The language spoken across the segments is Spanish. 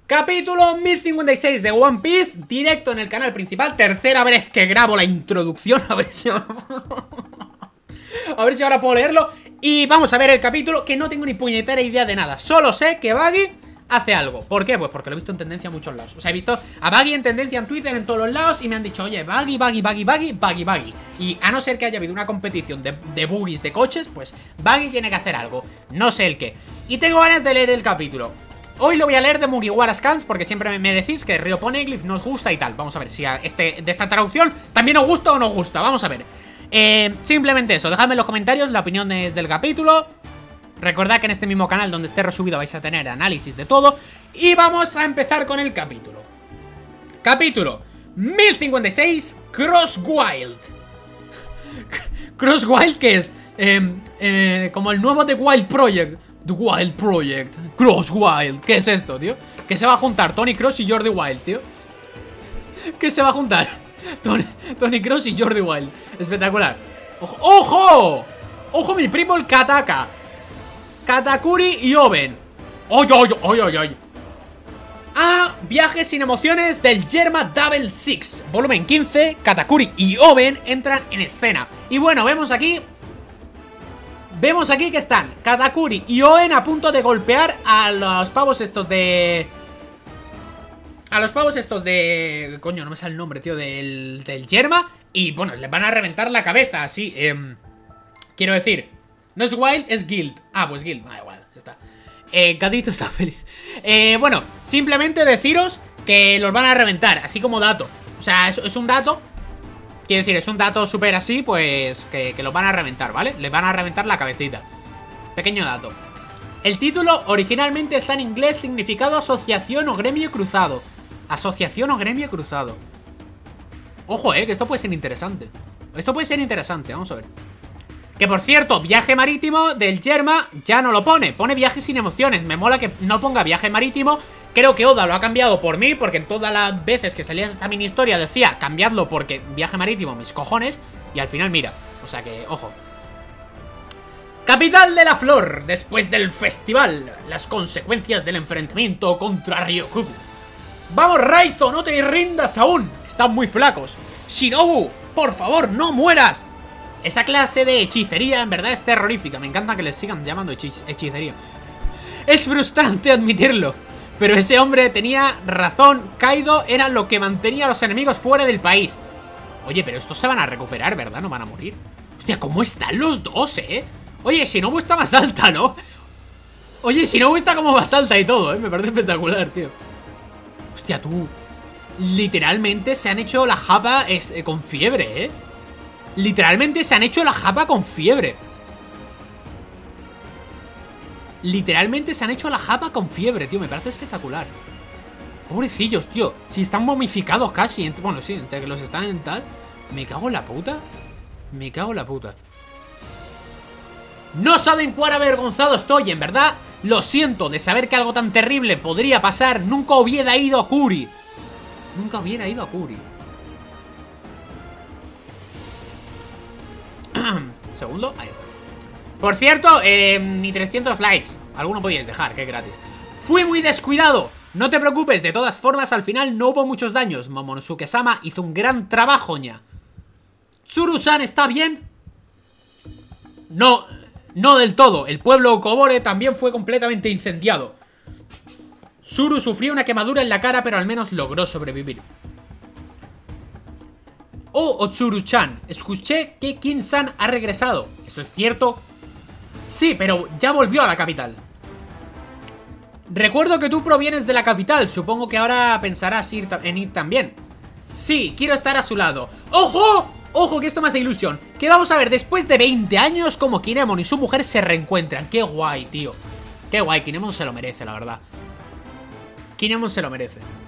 Capítulo 1056 de One Piece, directo en el canal principal. Tercera vez que grabo la introducción. A ver si ahora puedo leerlo. Y vamos a ver el capítulo, que no tengo ni puñetera idea de nada. Solo sé que Buggy hace algo. ¿Por qué? Pues porque lo he visto en tendencia en muchos lados. O sea, he visto a Buggy en tendencia en Twitter en todos los lados y me han dicho, oye, Buggy. Y a no ser que haya habido una competición de buggies de coches, pues Buggy tiene que hacer algo. No sé el qué. Y tengo ganas de leer el capítulo. Hoy lo voy a leer de Mugiwara Scans porque siempre me decís que Río Poneglyph nos gusta y tal. Vamos a ver si de esta traducción también os gusta o no os gusta. Vamos a ver. Simplemente eso, dejadme en los comentarios la opinión del capítulo. Recordad que en este mismo canal donde esté resubido vais a tener análisis de todo. Y vamos a empezar con el capítulo. Capítulo 1056, Cross Wild. Cross Wild, que es como el nuevo The Wild Project. The Wild Project, Cross Wild. ¿Qué es esto, tío? Que se va a juntar Tony Cross y Jordi Wild, tío. ¿Qué se va a juntar? Tony Cross y Jordi Wild. Espectacular. ¡Ojo! ¡Ojo! ¡Ojo, mi primo el Kataka! Katakuri y Oben. ¡Oy, oy, oy, oy, oy! Ah, Viajes sin emociones del Germa Double Six, volumen 15. Katakuri y Oben entran en escena. Y bueno, vemos aquí que están Katakuri y Oben a punto de golpear a los pavos estos de... Coño, no me sale el nombre, tío. Del Germa. Y bueno, les van a reventar la cabeza, así. Quiero decir, no es Wild, es Guild. Ah, pues Guild, da igual, ya está. Gatito está feliz. Bueno, simplemente deciros que los van a reventar, así como dato. O sea, es un dato. Quiero decir, es un dato súper así, pues que los van a reventar, ¿vale? Les van a reventar la cabecita. Pequeño dato. El título originalmente está en inglés, significado asociación o gremio cruzado. Asociación o gremio cruzado. Ojo, que esto puede ser interesante. Esto puede ser interesante, vamos a ver. Que por cierto, viaje marítimo del Germa ya no lo pone. Pone viaje sin emociones. Me mola que no ponga viaje marítimo. Creo que Oda lo ha cambiado por mí, porque en todas las veces que salía esta mini historia decía cambiadlo porque viaje marítimo, mis cojones. Y al final mira, o sea que, ojo. Capital de la Flor. Después del festival, las consecuencias del enfrentamiento contra Ryokubu. Vamos, Raizo, no te rindas aún. Están muy flacos. Shinobu, por favor, no mueras. Esa clase de hechicería en verdad es terrorífica. Me encanta que les sigan llamando hechicería. Es frustrante admitirlo, pero ese hombre tenía razón. Kaido era lo que mantenía a los enemigos fuera del país. Oye, pero estos se van a recuperar, ¿verdad? No van a morir. Hostia, ¿cómo están los dos, Oye, Shinobu está más alta, ¿no? Oye, Shinobu está como más alta y todo, Me parece espectacular, tío. Hostia, tú. Literalmente se han hecho la japa con fiebre, Literalmente se han hecho la japa con fiebre. Literalmente se han hecho la japa con fiebre, tío. Me parece espectacular. Pobrecillos, tío. Si están momificados casi. Bueno, sí, entre que los están en tal. Me cago en la puta. Me cago en la puta. No saben cuán avergonzado estoy, en verdad. Lo siento de saber que algo tan terrible podría pasar. Nunca hubiera ido a Kuri. Nunca hubiera ido a Kuri. Segundo, ahí está. Por cierto, ni 300 likes. Alguno podíais dejar, que es gratis. Fui muy descuidado. No te preocupes, de todas formas al final no hubo muchos daños. Momonosuke-sama hizo un gran trabajo, ña. ¿Tsuru-san está bien? No, no del todo. El pueblo Kobore también fue completamente incendiado. Tsuru sufrió una quemadura en la cara, pero al menos logró sobrevivir. Oh, Otsuru-chan, escuché que Kin-san ha regresado. ¿Eso es cierto? Sí, pero ya volvió a la capital. Recuerdo que tú provienes de la capital. Supongo que ahora pensarás en ir también. Sí, quiero estar a su lado. ¡Ojo! Ojo, que esto me hace ilusión. Que vamos a ver, después de 20 años, como Kinemon y su mujer se reencuentran. Qué guay, tío. Qué guay, Kinemon se lo merece, la verdad. Kinemon se lo merece.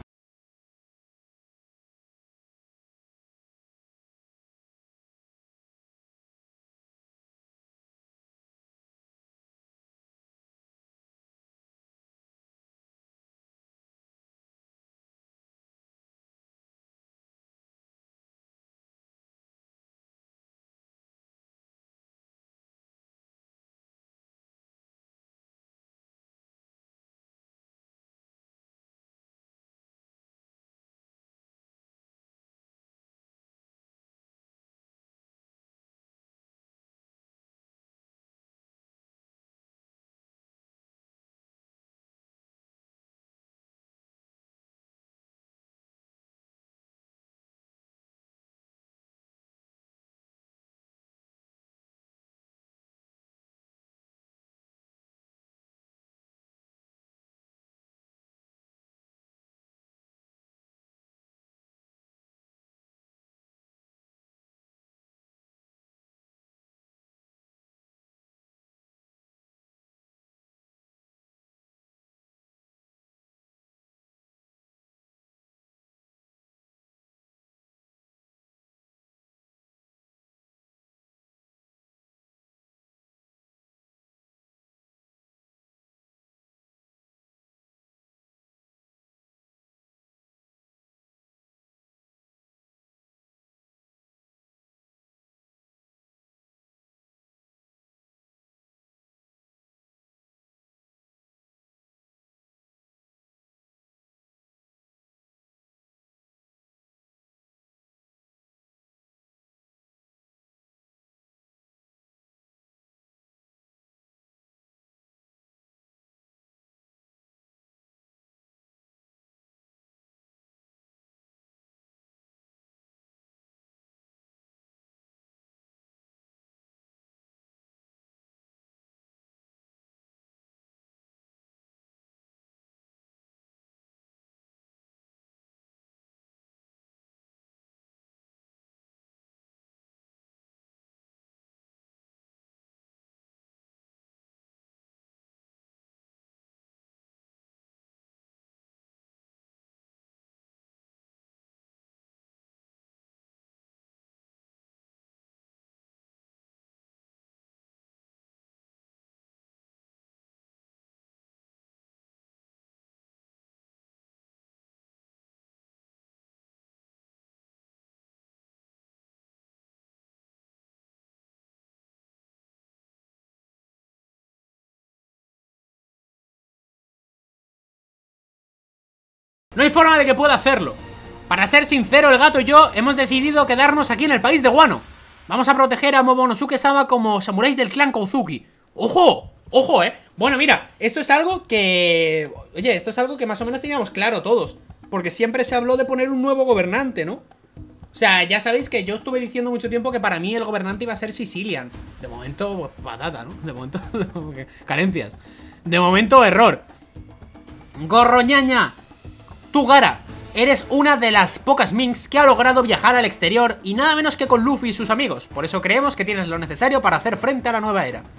No hay forma de que pueda hacerlo. Para ser sincero, el gato y yo hemos decidido quedarnos aquí en el país de Wano. Vamos a proteger a Momonosuke-sama como samuráis del clan Kozuki. ¡Ojo! ¡Ojo, Bueno, mira, esto es algo que... Oye, esto es algo que más o menos teníamos claro todos. Porque siempre se habló de poner un nuevo gobernante, ¿no? O sea, ya sabéis que yo estuve diciendo mucho tiempo que para mí el gobernante iba a ser Sicilian. De momento, pues, patata, ¿no? De momento, carencias. De momento, error. Gorroñaña, tú, Gara, eres una de las pocas Minks que ha logrado viajar al exterior y nada menos que con Luffy y sus amigos. Por eso creemos que tienes lo necesario para hacer frente a la nueva era.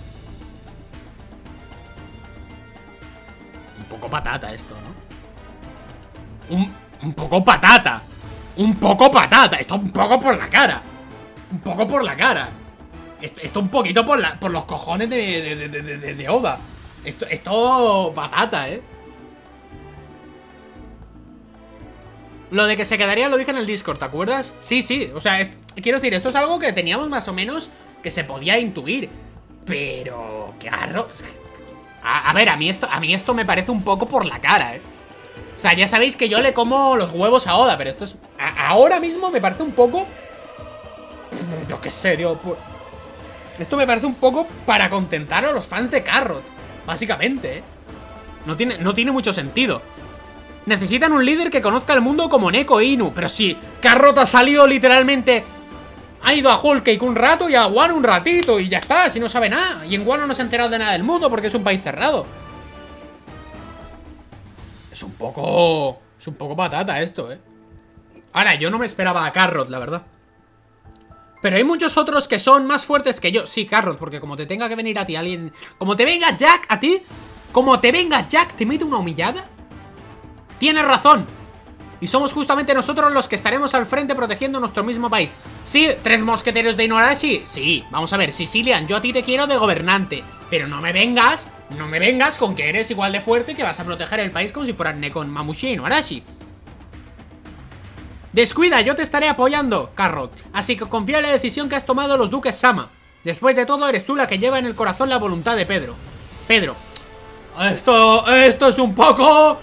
Un poco patata esto, ¿no? Un poco patata. Un poco patata. Esto un poco por la cara. Un poco por la cara. Esto un poquito por los cojones de Oda. Esto patata, Lo de que se quedaría lo dije en el Discord, ¿te acuerdas? Sí, sí, o sea, quiero decir, esto es algo que teníamos más o menos que se podía intuir. Pero... ¿qué arroz? A ver, a mí esto me parece un poco por la cara, O sea, ya sabéis que yo le como los huevos a Oda, pero esto es... ahora mismo me parece un poco... Yo qué sé, tío. Esto me parece un poco para contentar a los fans de Carrot, básicamente, No tiene mucho sentido. Necesitan un líder que conozca el mundo como Neko e Inu. Pero si Carrot ha salido literalmente... Ha ido a Whole Cake un rato y a Wano un ratito y ya está, si no sabe nada. Y en Wano no se ha enterado de nada del mundo porque es un país cerrado. Es un poco patata esto, Ahora, yo no me esperaba a Carrot, la verdad. Pero hay muchos otros que son más fuertes que yo. Sí, Carrot, porque como te tenga que venir a ti alguien... Como te venga Jack a ti... Como te venga Jack, te mete una humillada. Tienes razón. Y somos justamente nosotros los que estaremos al frente protegiendo nuestro mismo país. Sí, 3 mosqueteros de Inuarashi. Sí, vamos a ver, Sicilian, yo a ti te quiero de gobernante. Pero no me vengas con que eres igual de fuerte y que vas a proteger el país como si fueras Neko, Mamushi e Inuarashi. Descuida, yo te estaré apoyando, Carrot. Así que confía en la decisión que has tomado los duques Sama. Después de todo, eres tú la que lleva en el corazón la voluntad de Pedro. Pedro. Esto es un poco...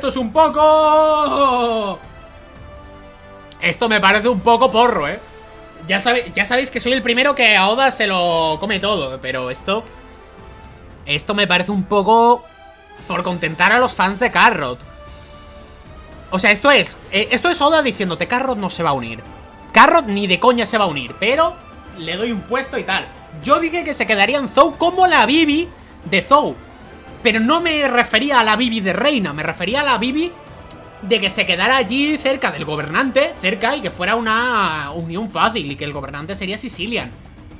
Esto me parece un poco porro, Ya sabéis que soy el primero que a Oda se lo come todo. Pero esto me parece un poco... por contentar a los fans de Carrot. O sea, esto es Oda diciéndote, Carrot no se va a unir. Carrot ni de coña se va a unir, pero le doy un puesto y tal. Yo dije que se quedaría en Zou como la Bibi de Zou. Pero no me refería a la Bibi de Reina, me refería a la Bibi de que se quedara allí cerca del gobernante, cerca, y que fuera una unión fácil, y que el gobernante sería Sicilian.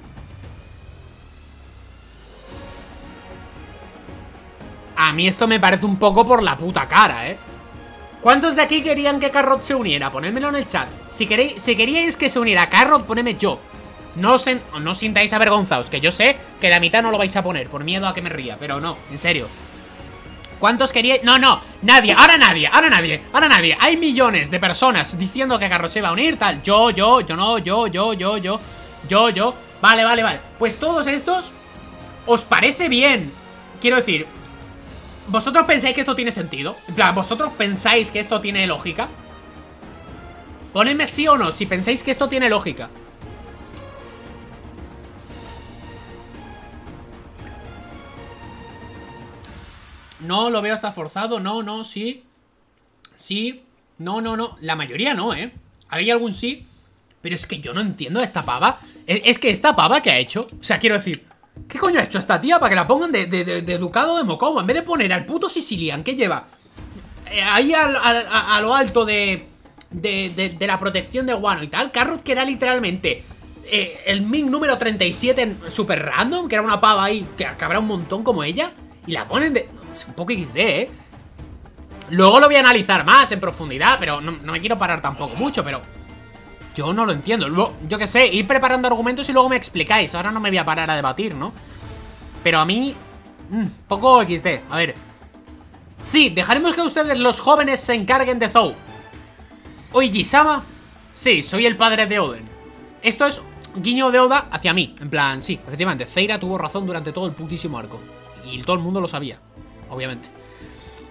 A mí esto me parece un poco por la puta cara, ¿Cuántos de aquí querían que Carrot se uniera? Ponedmelo en el chat. Si queríais que se uniera Carrot, ponedme yo. No os sintáis avergonzados, que yo sé que la mitad no lo vais a poner por miedo a que me ría, pero no, en serio. ¿Cuántos queríais? No, nadie, ahora nadie. Hay millones de personas diciendo que Carrot se va a unir, tal. Yo. Vale. Pues todos estos, ¿os parece bien? Quiero decir, ¿vosotros pensáis que esto tiene sentido? En plan, ¿vosotros pensáis que esto tiene lógica? Ponedme sí o no, si pensáis que esto tiene lógica. No, lo veo hasta forzado. No, sí. Sí. No. La mayoría no, Hay algún sí. Pero es que yo no entiendo a esta pava. Es que esta pava, ¿qué ha hecho? O sea, quiero decir, ¿qué coño ha hecho esta tía para que la pongan de ducado de Mokomo? En vez de poner al puto Sicilian que lleva ahí a lo alto de la protección de Wano y tal. Carrot, que era literalmente el Ming número 37 super random, que era una pava ahí que habrá un montón como ella. Y la ponen de... Es un poco XD, Luego lo voy a analizar más en profundidad, pero no me quiero parar tampoco mucho, pero... Yo no lo entiendo. Luego, yo qué sé, ir preparando argumentos y luego me explicáis. Ahora no me voy a parar a debatir, ¿no? Pero a mí... poco XD. A ver. Sí, dejaremos que ustedes, los jóvenes, se encarguen de Zou. Oiji-sama. Sí, soy el padre de Oden. Esto es guiño de Oda hacia mí. En plan, sí, efectivamente, Zeira tuvo razón durante todo el putísimo arco. Y todo el mundo lo sabía, obviamente.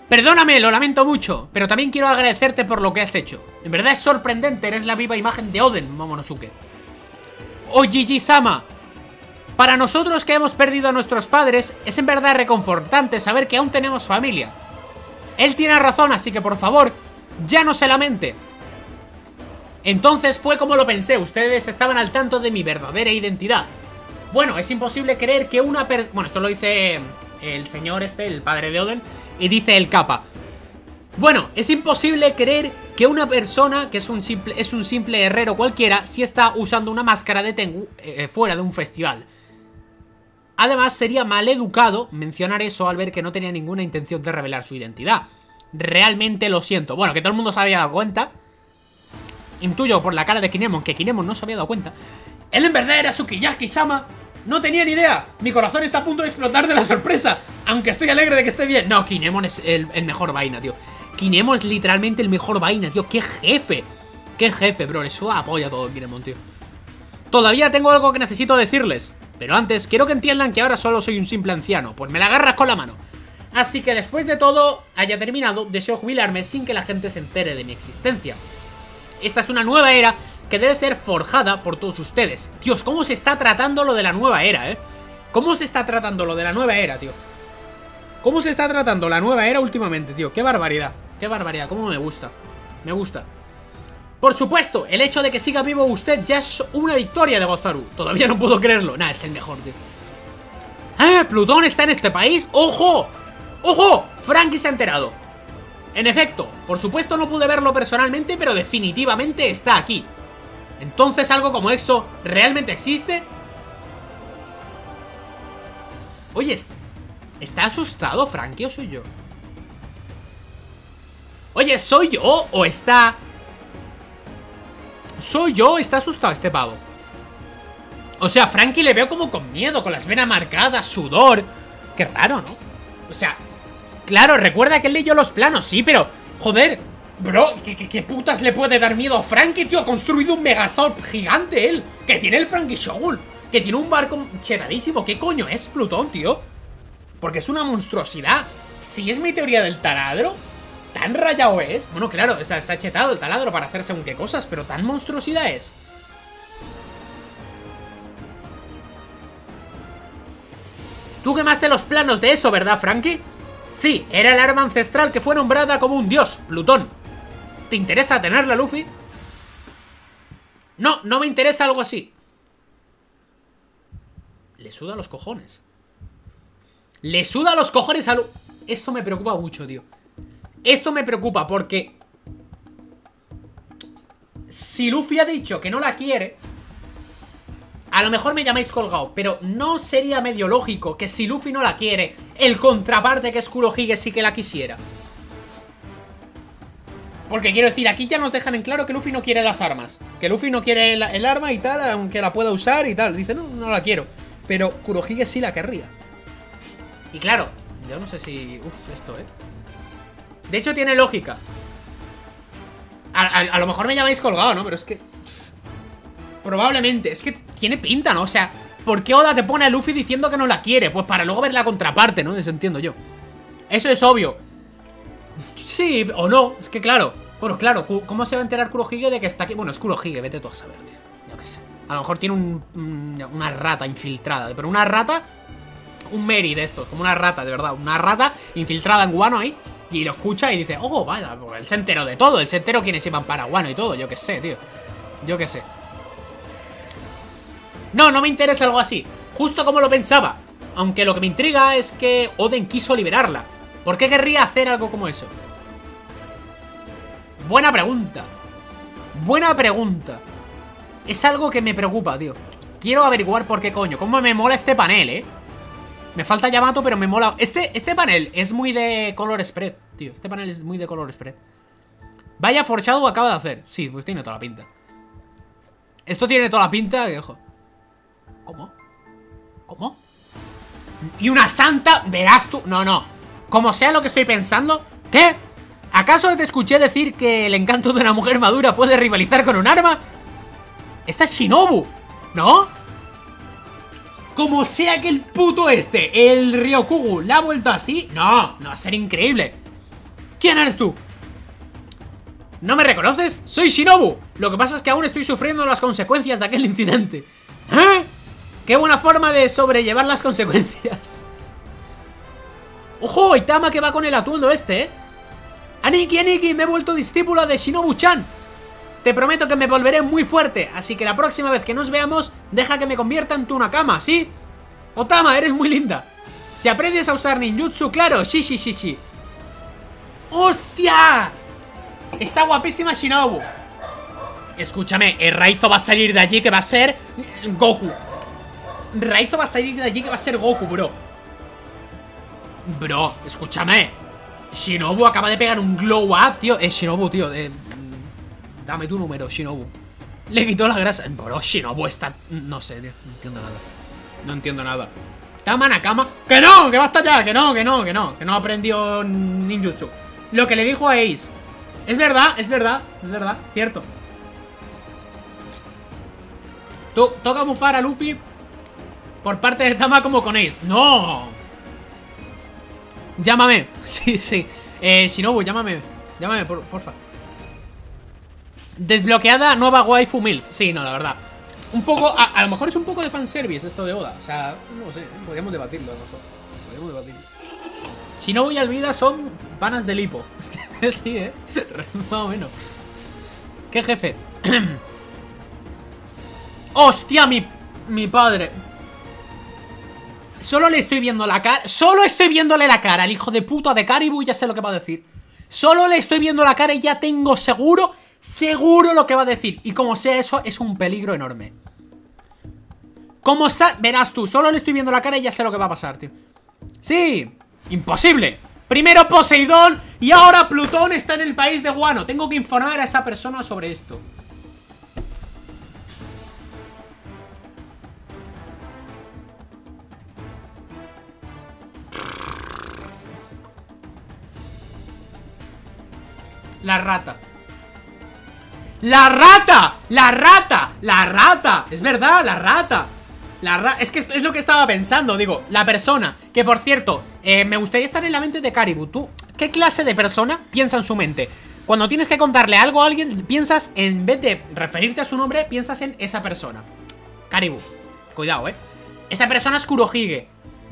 Perdóname, lo lamento mucho, pero también quiero agradecerte por lo que has hecho. En verdad es sorprendente, eres la viva imagen de Oden, Momonosuke. Oh, Gigi-sama, para nosotros que hemos perdido a nuestros padres, es en verdad reconfortante saber que aún tenemos familia. Él tiene razón, así que por favor, ya no se lamente. Entonces fue como lo pensé, ustedes estaban al tanto de mi verdadera identidad. Bueno, es imposible creer que una persona... Bueno, esto lo dice el señor el padre de Oden, y dice el Kappa. Bueno, es imposible creer que una persona que es un simple herrero cualquiera sí está usando una máscara de Tengu fuera de un festival. Además, sería maleducado mencionar eso al ver que no tenía ninguna intención de revelar su identidad. Realmente lo siento. Bueno, que todo el mundo se había dado cuenta. Intuyo por la cara de Kinemon que Kinemon no se había dado cuenta. Él en verdad era Sukiyaki-sama. No tenía ni idea. Mi corazón está a punto de explotar de la sorpresa. Aunque estoy alegre de que esté bien. No, Kinemon es el mejor vaina, tío. Kinemon es literalmente el mejor vaina, tío. ¡Qué jefe! ¡Qué jefe, bro! Eso apoya todo Kinemon, tío. Todavía tengo algo que necesito decirles. Pero antes, quiero que entiendan que ahora solo soy un simple anciano. Pues me la agarras con la mano. Así que después de todo haya terminado, deseo jubilarme sin que la gente se entere de mi existencia. Esta es una nueva era que debe ser forjada por todos ustedes. Dios, ¿cómo se está tratando lo de la nueva era, ¿Cómo se está tratando lo de la nueva era, tío? ¿Cómo se está tratando la nueva era últimamente, tío? ¡Qué barbaridad! ¡Qué barbaridad! ¿Cómo me gusta? Me gusta. Por supuesto, el hecho de que siga vivo usted ya es una victoria de Gozaru. Todavía no puedo creerlo. Nah, es el mejor, tío. ¡Ah! ¿Plutón está en este país? ¡Ojo! ¡Ojo! Franky se ha enterado. En efecto, por supuesto no pude verlo personalmente, pero definitivamente está aquí. Entonces, ¿algo como eso realmente existe? Oye, ¿está asustado Franky o soy yo? Oye, ¿soy yo o está...? ¿Soy yo o está asustado este pavo? O sea, Franky le veo como con miedo, con las venas marcadas, sudor. Qué raro, ¿no? O sea, claro, recuerda que él leyó los planos, sí, pero... Joder, bro, ¿qué putas le puede dar miedo a Franky, tío? Ha construido un megazord gigante él. Que tiene el Franky Shogun. Que tiene un barco chetadísimo. ¿Qué coño es Plutón, tío? Porque es una monstruosidad. Si es mi teoría del taladro, tan rayado es. Bueno, claro, o sea, está chetado el taladro para hacer según qué cosas, pero tan monstruosidad es. Tú quemaste los planos de eso, ¿verdad, Franky? Sí, era el arma ancestral que fue nombrada como un dios, Plutón. ¿Te interesa tenerla, Luffy? No, no me interesa algo así. Le suda los cojones. Le suda los cojones a Luffy. Esto me preocupa mucho, tío. Esto me preocupa porque... Si Luffy ha dicho que no la quiere... A lo mejor me llamáis colgado, pero no sería medio lógico que si Luffy no la quiere, el contraparte que es Kurohige sí que la quisiera. Porque quiero decir, aquí ya nos dejan en claro que Luffy no quiere las armas. Que Luffy no quiere el arma y tal, aunque la pueda usar y tal. Dice, no, no la quiero. Pero Kurohige sí la querría. Y claro, yo no sé si... Uf, esto, De hecho tiene lógica. A lo mejor me llamáis colgado, ¿no? Pero es que... Probablemente, es que tiene pinta, ¿no? O sea, ¿por qué Oda te pone a Luffy diciendo que no la quiere? Pues para luego ver la contraparte, ¿no? Eso entiendo yo. Eso es obvio. Sí, o no, es que claro. Bueno, claro, ¿cómo se va a enterar Kurohige de que está aquí? Bueno, es Kurohige, vete tú a saber, tío. Yo qué sé. A lo mejor tiene una rata infiltrada. Pero una rata, un Meri de estos, como una rata, de verdad. Una rata infiltrada en Wano ahí. Y lo escucha y dice, oh, vaya, pues él se enteró de todo. Él se enteró quiénes iban para Wano y todo. Yo qué sé, tío. Yo qué sé. No, no me interesa algo así. Justo como lo pensaba. Aunque lo que me intriga es que Oden quiso liberarla. ¿Por qué querría hacer algo como eso? Buena pregunta. Buena pregunta. Es algo que me preocupa, tío. Quiero averiguar por qué coño. Cómo me mola este panel, Me falta Yamato, pero me mola. Este panel es muy de color spread, tío. Este panel es muy de color spread. Vaya forchado acaba de hacer. Sí, pues tiene toda la pinta. Esto tiene toda la pinta que, ojo. ¿Cómo? ¿Cómo? Y una santa, verás tú. No, no. Como sea lo que estoy pensando. ¿Qué? ¿Acaso te escuché decir que el encanto de una mujer madura puede rivalizar con un arma? Esta es Shinobu, ¿no? Como sea que el puto el Ryokugu, la ha vuelto así. No, no va a ser increíble. ¿Quién eres tú? ¿No me reconoces? Soy Shinobu. Lo que pasa es que aún estoy sufriendo las consecuencias de aquel incidente. ¿Eh? Qué buena forma de sobrellevar las consecuencias. ¡Ojo! Itama que va con el atuendo este, ¿eh? Aniki, Aniki, me he vuelto discípula de Shinobu-chan. Te prometo que me volveré muy fuerte, así que la próxima vez que nos veamos, deja que me convierta en tu nakama, ¿sí? Otama, eres muy linda. Si aprendes a usar ninjutsu, claro, sí. ¡Hostia! Está guapísima Shinobu. Escúchame, el Raizo va a salir de allí que va a ser Goku. Raizo va a salir de allí que va a ser Goku, bro. Bro, escúchame. Shinobu acaba de pegar un glow up, tío. Shinobu, tío, dame tu número, Shinobu. Le quitó la grasa. Bro, Shinobu está... No sé, tío, no entiendo nada. No entiendo nada. Tama Nakama. ¡Que no! ¡Que basta ya! ¡Que no! Que no aprendió ninjutsu. Lo que le dijo a Ace. Es verdad, cierto. Toca bufar a Luffy por parte de Tama como con Ace. ¡No! Llámame. Sí. Shinobu, llámame. Llámame, porfa. Desbloqueada nueva waifu MILF. Sí, no, la verdad. Un poco, a lo mejor es un poco de fanservice esto de Oda. O sea, no sé, podríamos debatirlo a lo mejor. Podríamos debatirlo. Shinobu y Alvida son panas del hipo. Sí, más o menos. ¿Qué jefe? ¡Hostia, mi padre! Solo le estoy viendo la cara. Solo estoy viéndole la cara al hijo de puta de Karibu y ya sé lo que va a decir. Solo le estoy viendo la cara y ya tengo seguro lo que va a decir. Y como sea eso, es un peligro enorme. Verás tú, solo le estoy viendo la cara y ya sé lo que va a pasar, tío. Sí, imposible. Primero Poseidón y ahora Plutón está en el país de Guano. Tengo que informar a esa persona sobre esto. La rata. ¡La rata! ¡La rata! ¡La rata! Es verdad, la rata. Es que es lo que estaba pensando, digo, la persona. Que por cierto, me gustaría estar en la mente de Karibu. ¿Tú qué clase de persona piensa en su mente? Cuando tienes que contarle algo a alguien, piensas, en vez de referirte a su nombre, piensas en esa persona. Karibu, cuidado, esa persona es Kurohige.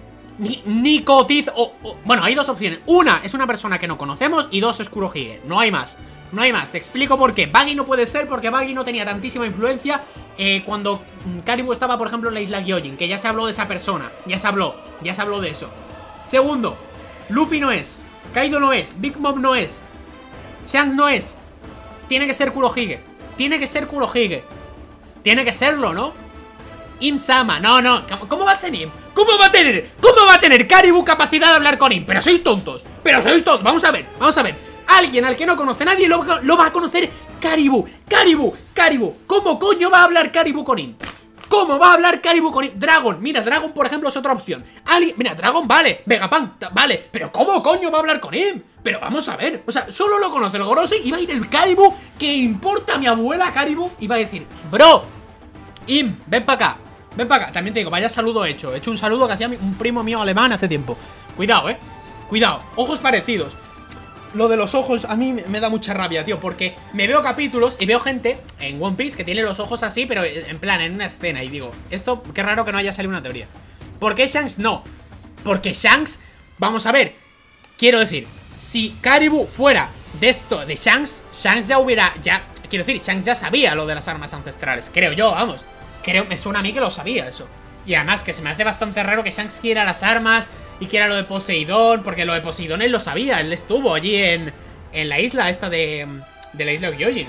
Nicotiz bueno, hay dos opciones. Una es una persona que no conocemos y dos es Kurohige. No hay más. No hay más, te explico por qué. Buggy no puede ser porque Buggy no tenía tantísima influencia cuando Karibu estaba, por ejemplo, en la isla Gyojin. Que ya se habló de esa persona. Ya se habló de eso. Segundo, Luffy no es, Kaido no es, Big Mom no es, Shanks no es. Tiene que ser Kurohige. Tiene que ser Kurohige. Tiene que serlo, ¿no? Im-sama, no. ¿Cómo va a ser Im? ¿Cómo va a tener Karibu capacidad de hablar con Im? Pero sois tontos. Vamos a ver. Alguien al que no conoce nadie lo va a conocer Karibu. ¿Cómo coño va a hablar Karibu con Im? ¿Cómo va a hablar Karibu con Im? Dragon, mira, Dragon por ejemplo es otra opción. Mira, Dragon vale, Vegapunk vale. Pero ¿cómo coño va a hablar con Im? Pero vamos a ver, o sea, solo lo conoce el Gorosei y va a ir el Karibu. Que importa a mi abuela Karibu y va a decir, bro, Im, ven para acá. También te digo, vaya saludo hecho. He hecho un saludo que hacía un primo mío alemán hace tiempo. Cuidado, cuidado, ojos parecidos. Lo de los ojos a mí me da mucha rabia, tío, porque me veo capítulos y veo gente en One Piece que tiene los ojos así, pero en plan, en una escena. Y digo, esto, qué raro que no haya salido una teoría. ¿Por qué Shanks no? Porque Shanks, vamos a ver, quiero decir, si Karibu fuera de esto, de Shanks ya hubiera, quiero decir, Shanks ya sabía lo de las armas ancestrales, creo yo, vamos. Me suena a mí que lo sabía eso. Y además que se me hace bastante raro que Shanks quiera las armas y quiera lo de Poseidón, porque lo de Poseidón él lo sabía, él estuvo allí en la isla esta de la isla Gyojin.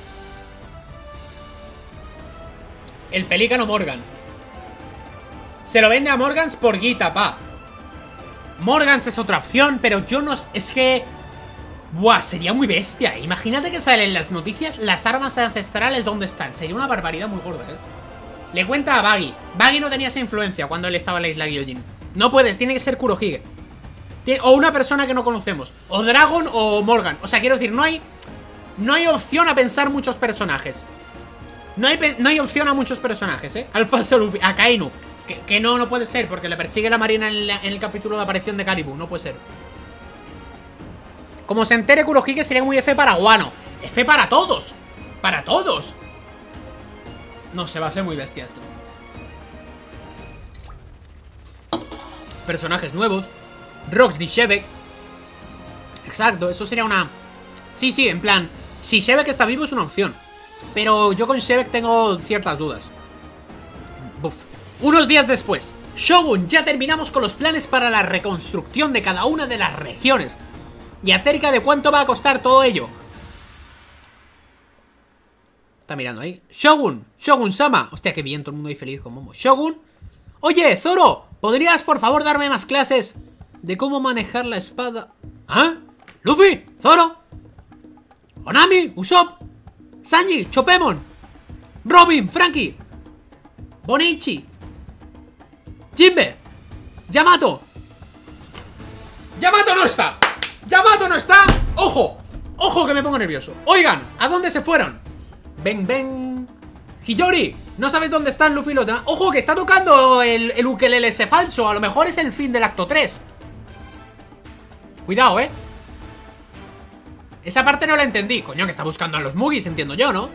El pelícano Morgan. Se lo vende a Morgans por guita, pa. Morgans es otra opción, pero yo no... Es que... Buah, sería muy bestia. Imagínate que salen en las noticias las armas ancestrales dónde están. Sería una barbaridad muy gorda, Le cuenta a Buggy. Buggy no tenía esa influencia cuando él estaba en la isla Gyojin. No puedes, tiene que ser Kurohige. O una persona que no conocemos. O Dragon o Morgan. O sea, quiero decir, no hay opción a pensar muchos personajes. No hay opción a muchos personajes, Alpha Luffy, a Kainu. Que no puede ser, porque le persigue la marina en el capítulo de aparición de Karibu. No puede ser. Como se entere Kurohige sería muy F para Wano. F para todos. Para todos. No sé, va a ser muy bestia esto. Personajes nuevos. Rox de Shebek. Exacto, eso sería una... Sí, en plan, si Shebek está vivo es una opción. Pero yo con Shebek tengo ciertas dudas. Buf. Unos días después. Shogun, ya terminamos con los planes para la reconstrucción de cada una de las regiones. Y acerca de cuánto va a costar todo ello. Está mirando ahí. Shogun-sama. Hostia, qué bien, todo el mundo ahí feliz con Momo. Shogun. Oye, Zoro, ¿podrías por favor darme más clases de cómo manejar la espada? ¿Ah? Luffy, Zoro, Onami, Usopp, Sanji, Chopemon, Robin, Frankie, Bonichi, Jinbe, Yamato. Yamato no está. Yamato no está. Ojo, ojo que me pongo nervioso. Oigan, ¿a dónde se fueron? Ven. Hiyori, no sabes dónde están Luffy y los demás. Ojo que está tocando el ukelele ese falso. A lo mejor es el fin del acto 3. Cuidado, esa parte no la entendí. Coño, que está buscando a los Mugis, entiendo yo, ¿no?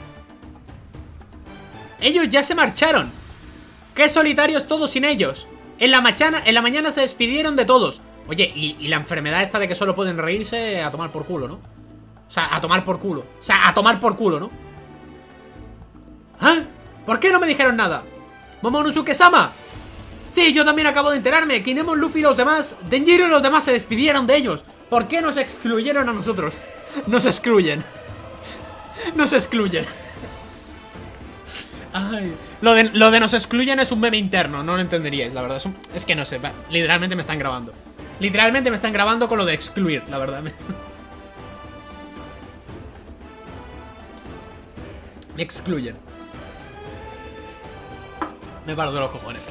Ellos ya se marcharon. Qué solitarios todos sin ellos. En la mañana se despidieron de todos. Oye, y la enfermedad esta de que solo pueden reírse, a tomar por culo, ¿no? O sea, a tomar por culo. O sea, a tomar por culo, ¿no? ¿Ah? ¿Por qué no me dijeron nada? Momonosuke-sama. Sí, yo también acabo de enterarme. Kinemon, Luffy y los demás, Denjiro y los demás se despidieron de ellos. ¿Por qué nos excluyeron a nosotros? Nos excluyen. Nos excluyen. Ay, lo de nos excluyen es un meme interno. No lo entenderíais, la verdad. Es que no sé, literalmente me están grabando. Literalmente me están grabando con lo de excluir, la verdad. Me excluyen. Me paro de los cojones.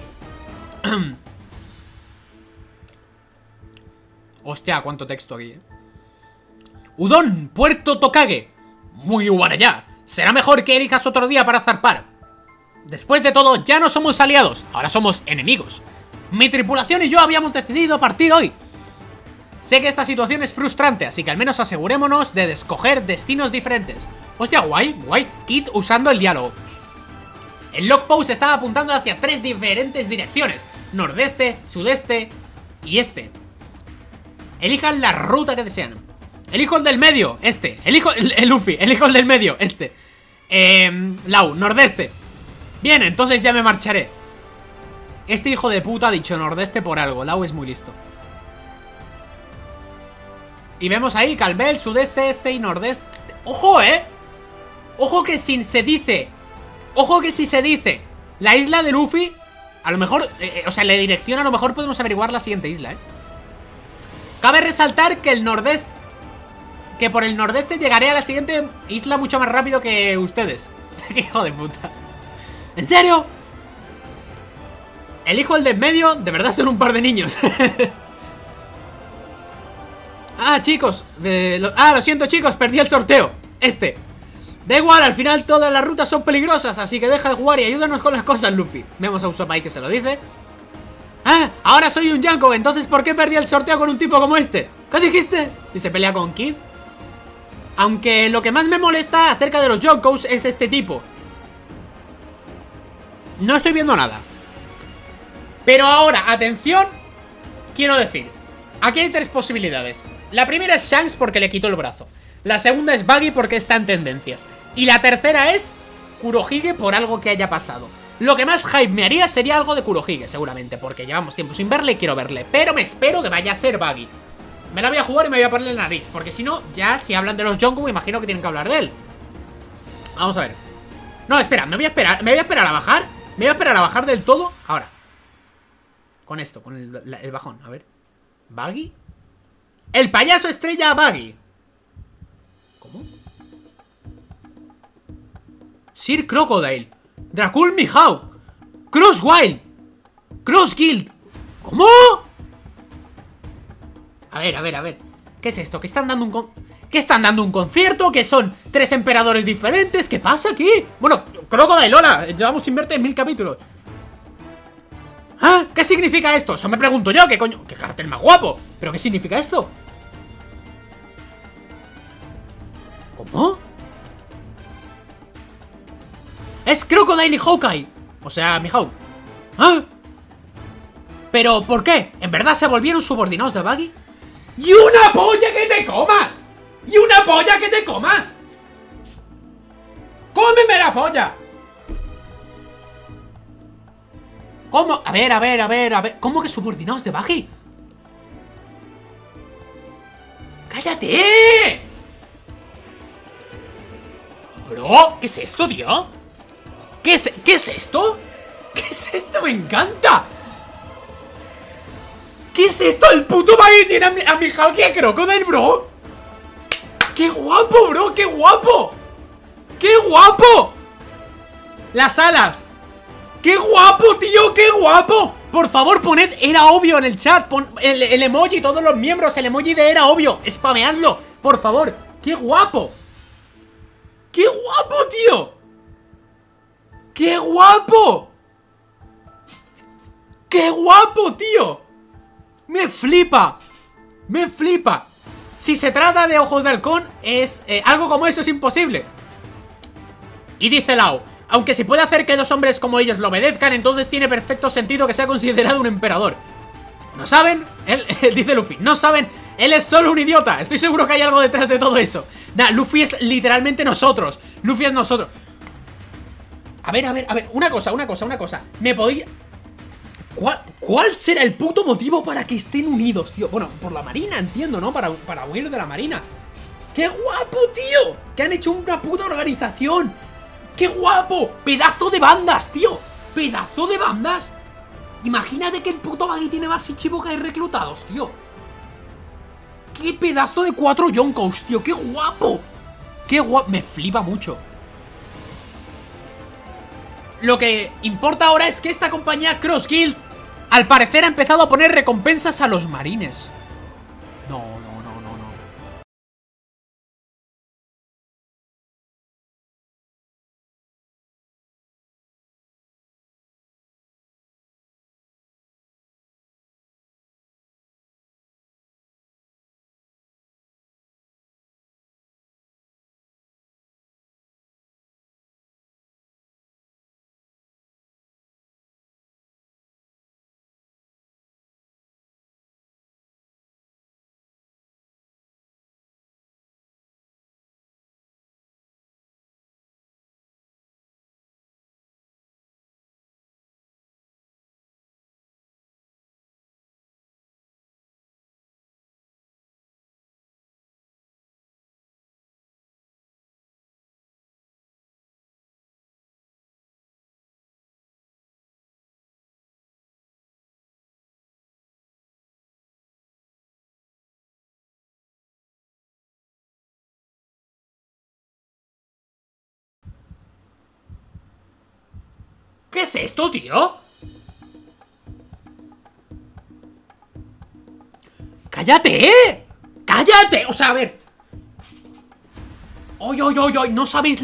Hostia, cuánto texto aquí, Udon, Puerto Tokage. Muy bueno ya. Será mejor que elijas otro día para zarpar. Después de todo, ya no somos aliados. Ahora somos enemigos. Mi tripulación y yo habíamos decidido partir hoy. Sé que esta situación es frustrante, así que al menos asegurémonos de escoger destinos diferentes. Hostia, guay. Kid usando el diálogo. El log post estaba apuntando hacia 3 diferentes direcciones: nordeste, sudeste y este. Elijan la ruta que desean. Elijo el del medio, este. Elijo el Luffy, elijo el del medio, este. Lau, nordeste. Bien, entonces ya me marcharé. Este hijo de puta ha dicho nordeste por algo. Lau es muy listo. Y vemos ahí Calbel, sudeste, este y nordeste. ¡Ojo, Ojo que si se dice... Ojo que si se dice la isla de Luffy, a lo mejor... o sea, la dirección a lo mejor podemos averiguar la siguiente isla, Cabe resaltar que el nordeste... Que por el nordeste llegaré a la siguiente isla mucho más rápido que ustedes. ¡Qué hijo de puta! ¿En serio? El hijo del de en medio, de verdad son un par de niños. Ah, chicos, lo siento, chicos, perdí el sorteo. Da igual, al final todas las rutas son peligrosas, así que deja de jugar y ayúdanos con las cosas, Luffy. Vemos a Usopp ahí que se lo dice. Ah, ahora soy un Yonko, entonces ¿por qué perdí el sorteo con un tipo como este? ¿Qué dijiste? Y se pelea con Kid. Aunque lo que más me molesta acerca de los Yonkos es este tipo. No estoy viendo nada. Pero ahora, atención. Quiero decir, aquí hay 3 posibilidades. La primera es Shanks porque le quitó el brazo. La segunda es Buggy porque está en tendencias. Y la tercera es Kurohige por algo que haya pasado. Lo que más hype me haría sería algo de Kurohige, seguramente, porque llevamos tiempo sin verle y quiero verle. Pero me espero que vaya a ser Buggy. Me la voy a jugar y me voy a ponerle la nariz, porque si no, ya si hablan de los Yonko, me imagino que tienen que hablar de él. Vamos a ver. No, espera, me voy a esperar a bajar. Me voy a esperar a bajar del todo. Ahora. Con esto, con el bajón, a ver. ¿Buggy? El payaso estrella a Buggy. ¿Cómo? Sir Crocodile, Dracul Mihawk, Cross Wild, Cross Guild. ¿Cómo? A ver. ¿Qué es esto? ¿Que están dando un concierto? ¿Que son 3 emperadores diferentes? ¿Qué pasa aquí? Bueno, Crocodile, hola. Llevamos sin verte en 1000 capítulos. ¿Ah? ¿Qué significa esto? Eso me pregunto yo. ¿Qué coño? ¿Qué cartel más guapo? ¿Pero qué significa esto? ¿Cómo? Es Crocodile y Hawkeye. O sea, Mihawk. ¿Ah? ¿Pero por qué? ¿En verdad se volvieron subordinados de Buggy? ¡Y una polla que te comas! ¡Y una polla que te comas! ¡Cómeme la polla! ¿Cómo? A ver. ¿Cómo que subordinados de Buggy? ¡Cállate! Bro, ¿qué es esto, tío? ¿Qué es esto? ¿Qué es esto? ¡Me encanta! ¿Qué es esto? El puto Buggy tiene a Mihawk y a Crocodile, bro. ¡Qué guapo, bro! ¡Qué guapo! ¡Qué guapo! Las alas. ¡Qué guapo, tío! ¡Qué guapo! Por favor, poned era obvio en el chat. Pon el emoji, todos los miembros, el emoji de era obvio. Spameadlo, por favor. ¡Qué guapo! ¡Qué guapo, tío! ¡Qué guapo! ¡Qué guapo, tío! ¡Me flipa! ¡Me flipa! Si se trata de ojos de halcón, es algo como eso es imposible. Y dice Lau: aunque si puede hacer que dos hombres como ellos lo obedezcan, entonces tiene perfecto sentido que sea considerado un emperador. ¿No saben? Él, dice Luffy, no saben, él es solo un idiota. Estoy seguro que hay algo detrás de todo eso. Nah, Luffy es literalmente nosotros. Luffy es nosotros. A ver, una cosa. ¿Me podía...? ¿Cuál será el puto motivo para que estén unidos, tío? Bueno, por la marina, entiendo, ¿no? Para huir de la marina. ¡Qué guapo, tío! Que han hecho una puta organización. ¡Qué guapo! ¡Pedazo de bandas, tío! ¡Pedazo de bandas! Imagínate que el puto Buggy tiene más Ichibukai reclutados, tío. ¡Qué pedazo de 4 Yonkous, tío! ¡Qué guapo! ¡Qué guapo! Me flipa mucho. Lo que importa ahora es que esta compañía Cross Guild al parecer ha empezado a poner recompensas a los marines. No. ¿Qué es esto, tío? ¡Cállate! ¡Cállate! O sea, a ver. ¡Oy! No sabéis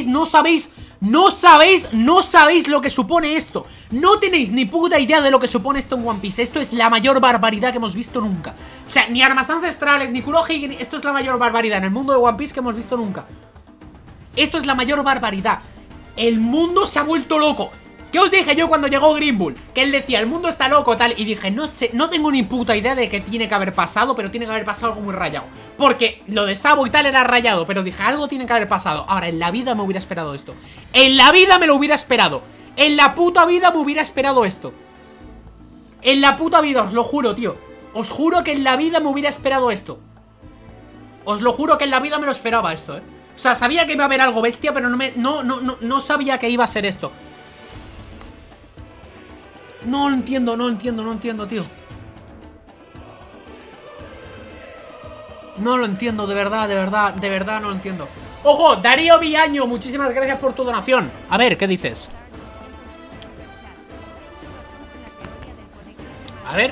lo que supone esto. No tenéis ni puta idea de lo que supone esto en One Piece. Esto es la mayor barbaridad que hemos visto nunca. O sea, ni armas ancestrales, ni Kurohige. Esto es la mayor barbaridad en el mundo de One Piece que hemos visto nunca. Esto es la mayor barbaridad. El mundo se ha vuelto loco. ¿Qué os dije yo cuando llegó Green Bull? Que él decía, el mundo está loco, tal. Y dije, no tengo ni puta idea de qué tiene que haber pasado, pero tiene que haber pasado algo muy rayado. Porque lo de Sabo y tal era rayado, pero dije, algo tiene que haber pasado. Ahora, en la vida me hubiera esperado esto. En la vida me lo hubiera esperado. En la puta vida me hubiera esperado esto. En la puta vida, os lo juro, tío. Os juro que en la vida me hubiera esperado esto. Os lo juro que en la vida me lo esperaba esto, O sea, sabía que iba a haber algo bestia, pero no sabía que iba a ser esto. No lo entiendo, tío. No lo entiendo, de verdad no lo entiendo. ¡Ojo! Darío Villaño, muchísimas gracias por tu donación. A ver, ¿qué dices? A ver.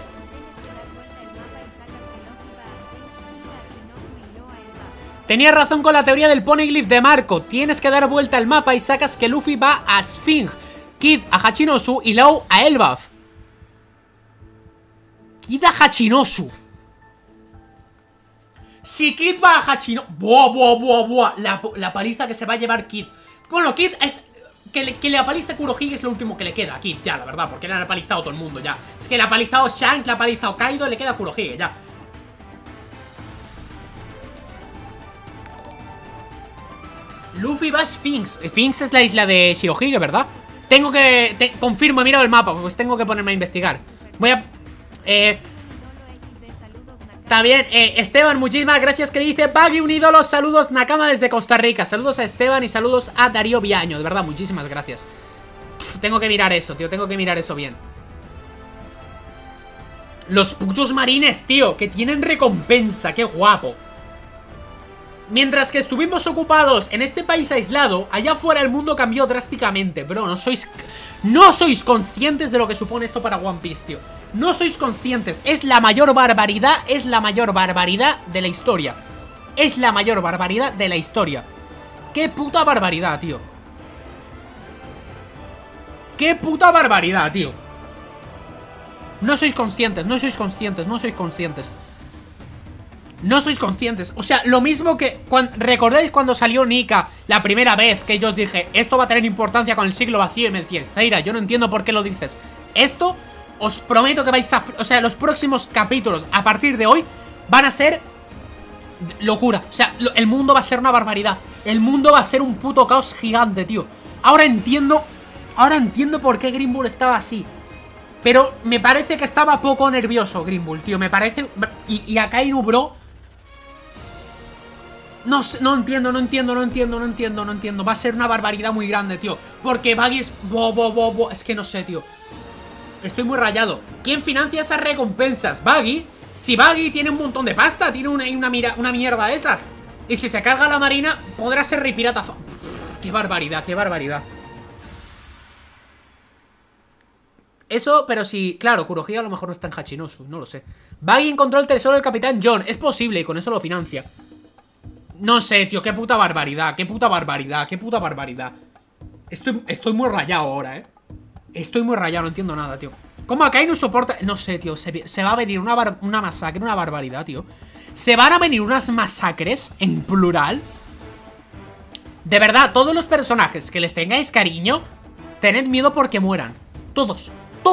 Tenías razón con la teoría del Poneglyph de Marco. Tienes que dar vuelta al mapa y sacas que Luffy va a Sphinx, Kid a Hachinosu y Lau a Elbaf. Kid a Hachinosu. Si Kid va a Hachino... Buah, buah, buah, buah. La paliza que se va a llevar Kid. Bueno, Kid es... Que le apalice Kurohige es lo último que le queda a Kid, ya, la verdad. Porque le han apalizado todo el mundo, ya. Es que le ha apalizado Shanks, le ha apalizado Kaido, le queda Kurohige, ya. Luffy va a Sphinx. Sphinx es la isla de Shirohige, ¿verdad? Tengo que... confirmo, he mirado el mapa, pues tengo que ponerme a investigar. Voy a... Está bien, Esteban, muchísimas gracias. Que dice Baggy, un ídolo, saludos Nakama desde Costa Rica. Saludos a Esteban y saludos a Darío Viaño. De verdad, muchísimas gracias. Tengo que mirar eso, tío, tengo que mirar eso bien. Los putos marines, tío, que tienen recompensa, qué guapo. Mientras que estuvimos ocupados en este país aislado, allá afuera el mundo cambió drásticamente. Bro, no sois conscientes de lo que supone esto para One Piece, tío. No sois conscientes. Es la mayor barbaridad, es la mayor barbaridad de la historia. Es la mayor barbaridad de la historia. Qué puta barbaridad, tío. Qué puta barbaridad, tío. No sois conscientes, no sois conscientes, no sois conscientes. No sois conscientes. O sea, lo mismo que... ¿Recordáis cuando salió Nika la primera vez que yo os dije esto va a tener importancia con el siglo vacío? Y me decíais, Zaira, yo no entiendo por qué lo dices. Esto, os prometo que vais a... O sea, los próximos capítulos a partir de hoy van a ser locura. O sea, el mundo va a ser una barbaridad. El mundo va a ser un puto caos gigante, tío. Ahora entiendo por qué Green Bull estaba así. Pero me parece que estaba poco nervioso Green Bull, tío. Me parece... Y Akainu, bro... No entiendo. Va a ser una barbaridad muy grande, tío. Porque Baggy es... Es que no sé, tío. Estoy muy rayado. ¿Quién financia esas recompensas? ¿Baggy? Si Baggy tiene un montón de pasta, tiene una mierda de esas. Y si se carga la marina, podrá ser rey pirata. Qué barbaridad, qué barbaridad. Eso, pero si... Claro, Kurohige a lo mejor no está en Hachinosu, no lo sé. Baggy encontró el tesoro del Capitán John. Es posible y con eso lo financia. No sé, tío, qué puta barbaridad. Qué puta barbaridad, qué puta barbaridad. Estoy muy rayado ahora, Estoy muy rayado, no entiendo nada, tío. ¿Cómo Akainu soporta? No sé, tío, se va a venir una masacre, una barbaridad, tío. Se van a venir unas masacres en plural. De verdad, todos los personajes que les tengáis cariño, tened miedo porque mueran. Todos,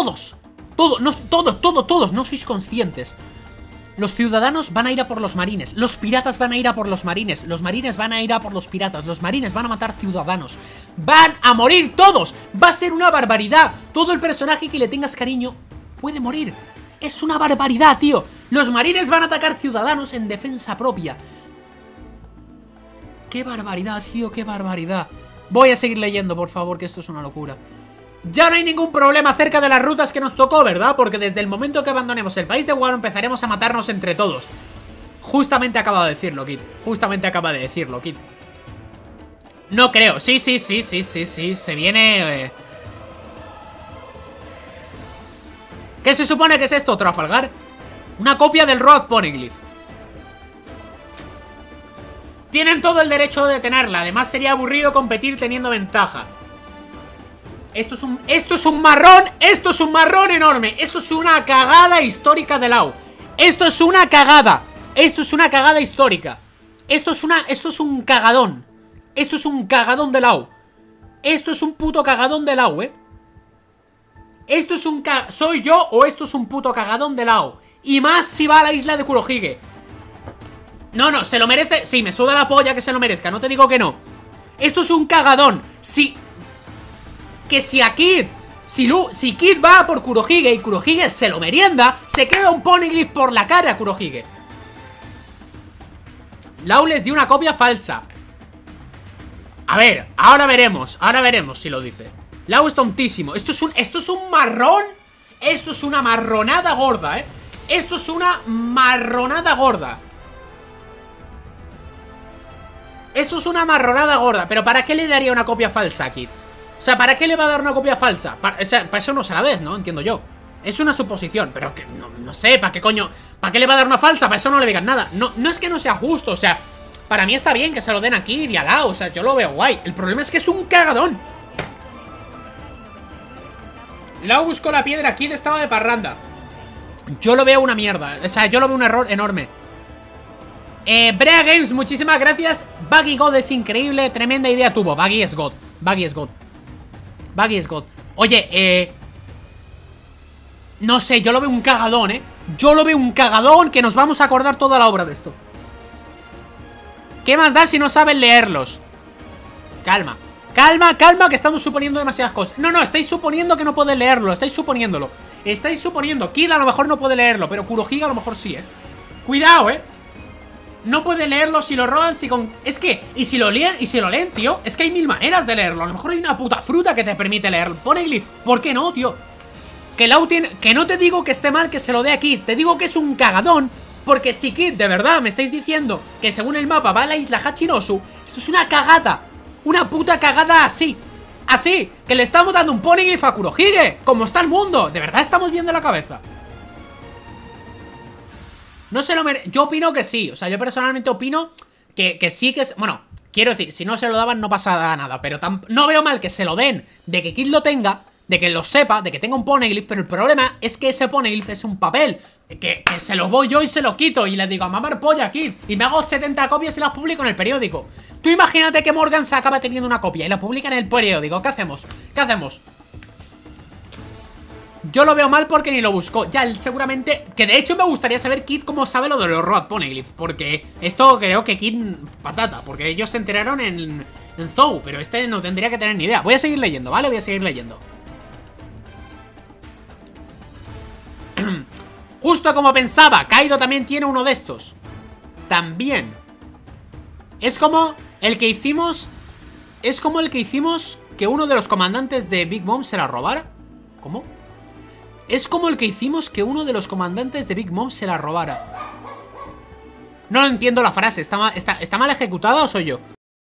no sois conscientes. Los ciudadanos van a ir a por los marines. Los piratas van a ir a por los marines. Los marines van a ir a por los piratas. Los marines van a matar ciudadanos. ¡Van a morir todos! Va a ser una barbaridad. Todo el personaje que le tengas cariño puede morir. Es una barbaridad, tío. Los marines van a atacar ciudadanos en defensa propia. ¡Qué barbaridad, tío! ¡Qué barbaridad! Voy a seguir leyendo, por favor, que esto es una locura. Ya no hay ningún problema acerca de las rutas que nos tocó, ¿verdad? Porque desde el momento que abandonemos el país de Wano empezaremos a matarnos entre todos. Justamente acaba de decirlo, Kid. Justamente acaba de decirlo, Kid. No creo. Sí. Se viene... ¿Qué se supone que es esto, Trafalgar? Una copia del Road Poneglyph. Tienen todo el derecho de detenerla. Además sería aburrido competir teniendo ventaja. Esto es un marrón. Esto es un marrón enorme. Esto es una cagada histórica de Lau. Esto es una cagada. Esto es una cagada histórica. Esto es un cagadón. Esto es un cagadón de Lau. Esto es un puto cagadón de Lau, Esto es un ¿Soy yo o esto es un puto cagadón de Lau? Y más si va a la isla de Kurohige. No, se lo merece. Sí, me suda la polla que se lo merezca. No te digo que no. Esto es un cagadón. Que si a Kid, si Kid va por Kurohige y Kurohige se lo merienda, se queda un Poneglyph por la cara a Kurohige. Lau les dio una copia falsa. A ver, ahora veremos si lo dice. Lau es tontísimo. Esto es un marrón. Esto es una marronada gorda, Esto es una marronada gorda. Esto es una marronada gorda. Pero ¿para qué le daría una copia falsa a Kid? O sea, ¿para qué le va a dar una copia falsa? Para eso no se la ves, ¿no? Entiendo yo. Es una suposición, pero que no sé, ¿para qué coño? ¿Para qué le va a dar una falsa? Para eso no le digan nada. No es que no sea justo, o sea, para mí está bien que se lo den aquí y a Lau, o sea, yo lo veo guay. El problema es que es un cagadón. Lau buscó la piedra, Kid estaba de parranda. Yo lo veo una mierda, o sea, yo lo veo un error enorme. Brea Games, muchísimas gracias. Buggy God es increíble, tremenda idea tuvo. Buggy es God, Buggy es God. Buggy es God. Oye, no sé, yo lo veo un cagadón, Yo lo veo un cagadón que nos vamos a acordar toda la obra de esto. ¿Qué más da si no saben leerlos? Calma, calma, calma, que estamos suponiendo demasiadas cosas. No, no, estáis suponiendo que no puede leerlo, estáis suponiéndolo. Estáis suponiendo, Kid a lo mejor no puede leerlo, pero Kurohige a lo mejor sí, Cuidado, no puede leerlo si lo roban, si con... Es que, y si lo leen, tío, es que hay mil maneras de leerlo. A lo mejor hay una puta fruta que te permite leerlo. Poneglyph, ¿por qué no, tío? Que no te digo que esté mal que se lo dé a Kid, te digo que es un cagadón. Porque si Kid, de verdad, me estáis diciendo que según el mapa va a la isla Hachinosu, eso es una cagada. Una puta cagada así. Así, que le estamos dando un Poneglyph a Kurohige. Como está el mundo, de verdad estamos bien de la cabeza. No se lo merece. Yo opino que sí. O sea, yo personalmente opino que sí que es... Bueno, quiero decir, si no se lo daban no pasa nada. Pero no veo mal que se lo den, de que Kid lo tenga, de que lo sepa, de que tenga un Poneglyph. Pero el problema es que ese Poneglyph es un papel. Que se lo voy yo y se lo quito. Y le digo a mamar polla, Kid. Y me hago 70 copias y las publico en el periódico. Tú imagínate que Morgan se acaba teniendo una copia y la publica en el periódico. ¿Qué hacemos? ¿Qué hacemos? Yo lo veo mal porque ni lo buscó. Ya, él seguramente... Que de hecho me gustaría saber Kid cómo sabe lo de los Road Poneglyph. Porque esto creo que Kid... Patata. Porque ellos se enteraron en Zou. Pero este no tendría que tener ni idea. Voy a seguir leyendo, ¿vale? Voy a seguir leyendo. Justo como pensaba, Kaido también tiene uno de estos. También. Es como el que hicimos... Es como el que hicimos que uno de los comandantes de Big Mom se la robara. ¿Cómo? Es como el que hicimos que uno de los comandantes de Big Mom se la robara. No entiendo la frase. ¿Está mal ejecutada o soy yo?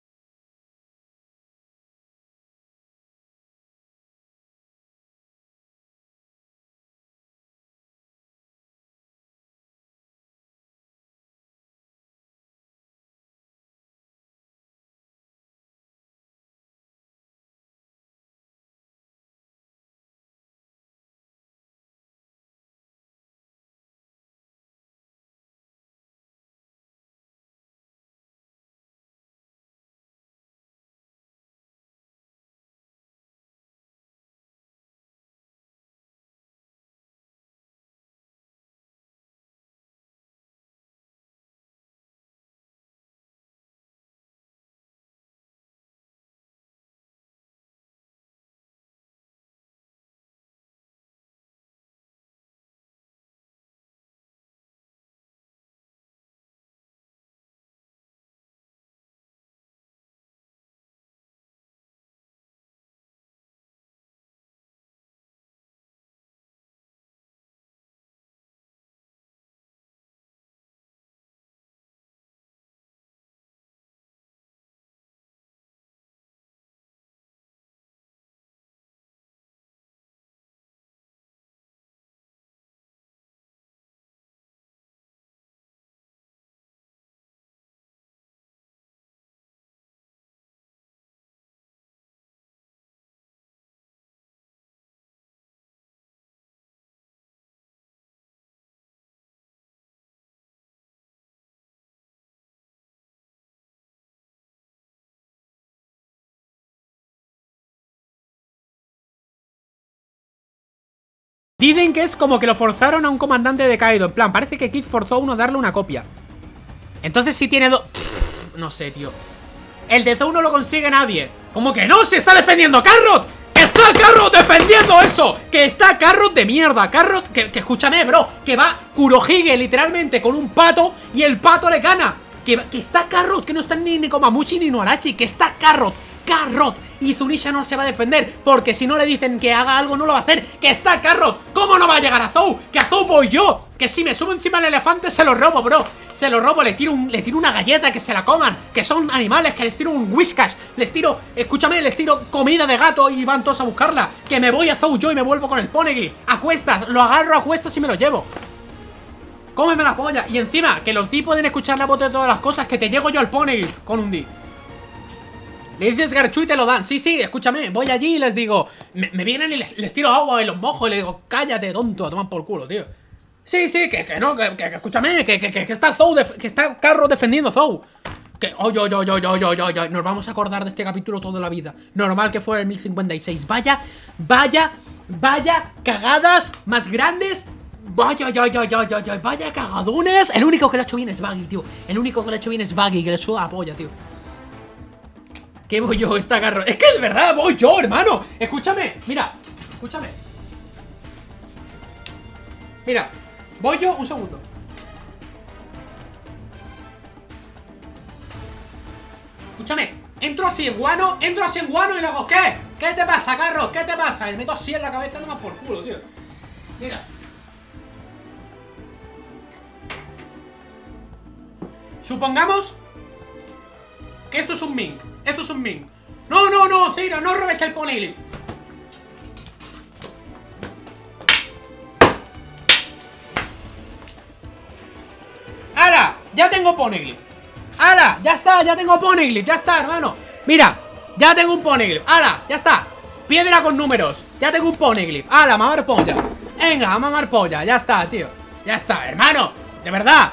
Dicen que es como que lo forzaron a un comandante de Kaido. En plan, parece que Kid forzó a uno a darle una copia. Entonces sí tiene dos... No sé, tío. El de Zou no lo consigue nadie. ¿Cómo que no? ¡Se está defendiendo Carrot! ¡Está Carrot defendiendo eso! ¡Que está Carrot de mierda! Carrot, que escúchame, bro. Que va Kurohige literalmente con un pato y el pato le gana. Que está Carrot, que no está ni Komamushi ni Noarashi. Que está Carrot. Carrot. Y Zunisha no se va a defender, porque si no le dicen que haga algo no lo va a hacer. ¡Que está Carrot! ¿Cómo no va a llegar a Zou? ¡Que a Zou voy yo! Que si me subo encima del elefante se lo robo, bro. Se lo robo, le tiro una galleta, que se la coman. Que son animales, que les tiro un whiskas. Les tiro, escúchame, les tiro comida de gato y van todos a buscarla. Que me voy a Zou yo y me vuelvo con el Poneglyph. A cuestas, lo agarro a cuestas y me lo llevo. Cómeme la polla. Y encima, que los D pueden escuchar la voz de todas las cosas. Que te llego yo al Poneglyph con un D. Le dices Garchu y te lo dan. Sí, sí, escúchame, voy allí y les digo... Me vienen y les tiro agua y los mojo y les digo, cállate, tonto, a tomar por culo, tío. Sí, sí, que no, que escúchame, que está Zou, que está Carro defendiendo Zou. Que, nos vamos a acordar de este capítulo toda la vida. Normal que fuera el 1056. Vaya cagadas más grandes. Vaya cagadones. El único que lo ha hecho bien es Baggy, tío. El único que lo ha hecho bien es Baggy, que le suda la polla, tío. ¿Qué voy yo? Esta Carro. Es que de verdad voy yo, hermano. Escúchame, mira, escúchame. Mira, voy yo, un segundo. Escúchame, entro así en guano y le hago, ¿qué? ¿Qué te pasa, Carro? ¿Qué te pasa? Y le meto así en la cabeza nomás por culo, tío. Mira. Supongamos que esto es un mink. Esto es un mink. No, Ciro, no robes el poneglyph. ¡Hala! Ya tengo poneglyph. ¡Hala! Ya está, ya tengo poneglyph. Ya está, hermano. Mira, ya tengo un poneglyph. ¡Hala! Ya está. Piedra con números. Ya tengo un poneglyph. ¡Hala! Mamar polla. Venga, a mamar polla. Ya está, tío. Ya está, hermano. De verdad.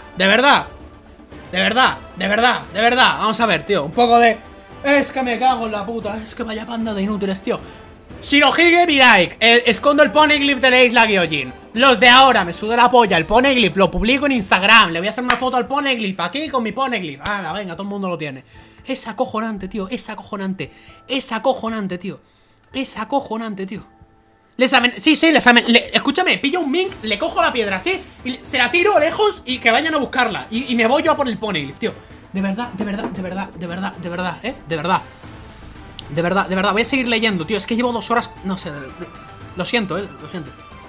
Vamos a ver, tío. Un poco de... Es que me cago en la puta. Es que vaya panda de inútiles, tío. Shirohige Mirai, escondo el poneglyph de la isla Gyojin. Los de ahora, me suda la polla. El poneglyph lo publico en Instagram. Le voy a hacer una foto al poneglyph aquí con mi poneglyph. Ah, venga, todo el mundo lo tiene. Es acojonante, tío. Es acojonante, tío. Escúchame, pillo un mink, le cojo la piedra así y se la tiro lejos y que vayan a buscarla. Y me voy yo a por el poneglyph, tío. De verdad, voy a seguir leyendo, tío. Es que llevo 2 horas, no sé. Lo siento, lo siento.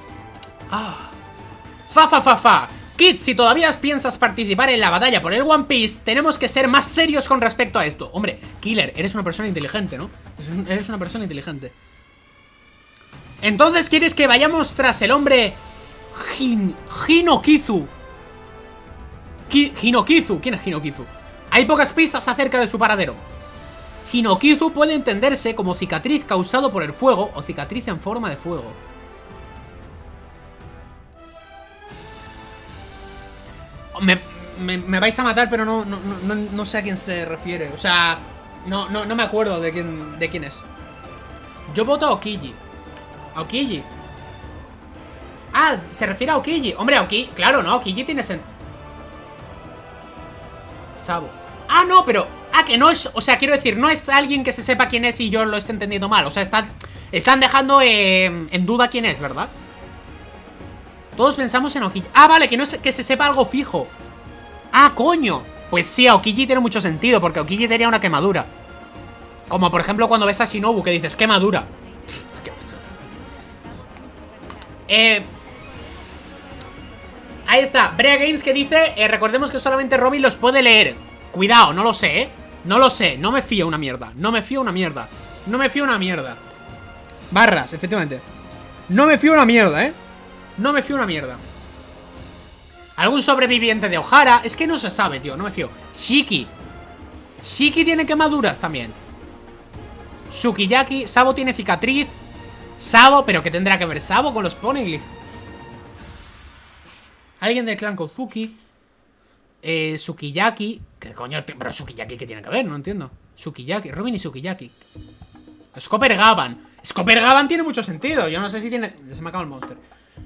Kid, si todavía piensas participar en la batalla por el One Piece, tenemos que ser más serios con respecto a esto. Hombre, Killer, eres una persona inteligente, ¿no? Eres una persona inteligente. Entonces, ¿quieres que vayamos tras el hombre Hinokizu? Hinokizu, ¿quién es Hinokizu? Hay pocas pistas acerca de su paradero. Hinokizu puede entenderse como cicatriz causado por el fuego o cicatriz en forma de fuego. Me vais a matar, pero no sé a quién se refiere. O sea, no me acuerdo de quién es. Yo voto a Aokiji. Aokiji. Ah, se refiere a Aokiji. Hombre, Aokiji, claro, no, Aokiji tiene sentido. Sabo. Ah, no, pero... Ah, que no es... O sea, quiero decir, no es alguien que se sepa quién es y yo lo esté entendiendo mal. O sea, están dejando en duda quién es, ¿verdad? Todos pensamos en Aokiji. Ah, vale, que no es que se sepa algo fijo. Ah, coño. Pues sí, Aokiji tiene mucho sentido, porque Aokiji tenía una quemadura. Como por ejemplo cuando ves a Shinobu que dices, quemadura. Es que... Ahí está, Brea Games que dice, recordemos que solamente Robin los puede leer. Cuidado, no lo sé, ¿eh? No lo sé, no me fío una mierda. Barras, efectivamente. No me fío una mierda, ¿eh? ¿Algún sobreviviente de Ohara? Es que no se sabe, tío, no me fío. Shiki tiene quemaduras también. Sukiyaki, Sabo tiene cicatriz. Sabo, pero ¿qué tendrá que ver Sabo con los poneglyph? Alguien del clan Kozuki. Sukiyaki. ¿Qué coño? Pero Sukiyaki, ¿qué tiene que ver? No entiendo. Sukiyaki, Robin y Sukiyaki. Scopper Gavan. Scopper Gavan tiene mucho sentido. Yo no sé si tiene... Se me acaba el monster.